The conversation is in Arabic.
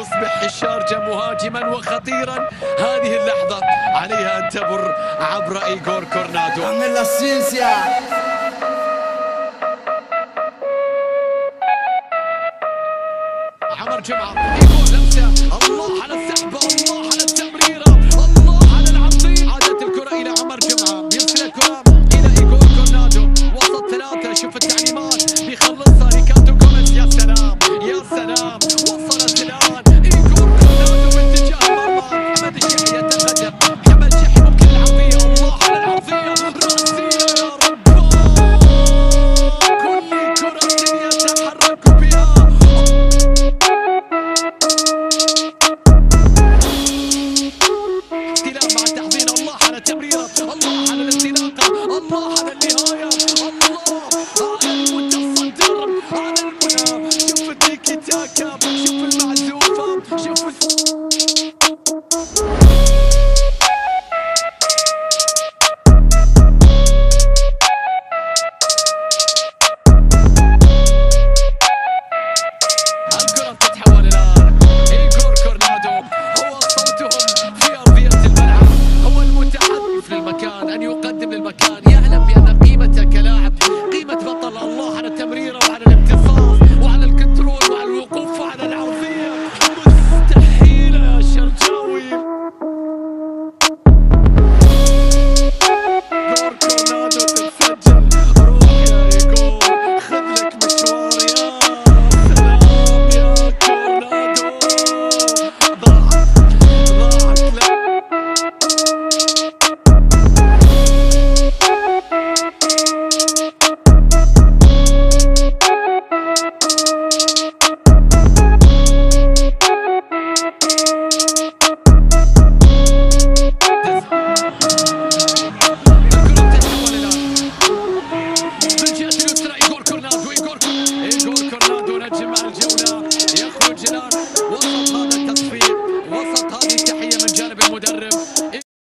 تصبح الشارجة مهاجما وخطيرا. هذه اللحظة عليها أن تمر عبر إيغور كورنادو. عمر جمعة إيغور لمسة، الله على السحبة، الله على التمريرة، الله على العرضية. عادت الكرة إلى عمر جمعة، بيرسل الكرة إلى إيغور كورنادو، وسط ثلاثة. شوف التعليمات بيخلصها ريكاردو جوميز. يا سلام يا سلام، وصلت الآن إيغور كورنادو باتجاه المرمى. حمد الشحي يتقدم، حمد الشحي ممكن العرضية، الله على العرضية، رأسية يا رب. كل كرة يتحرك بها. استلام مع التحضير، الله على التمريرة، الله على الانطلاقة، الله على النهاية، الله على المتصدر، على المنى. شوف التيكي تاكا، شوف المعزوفة، شوف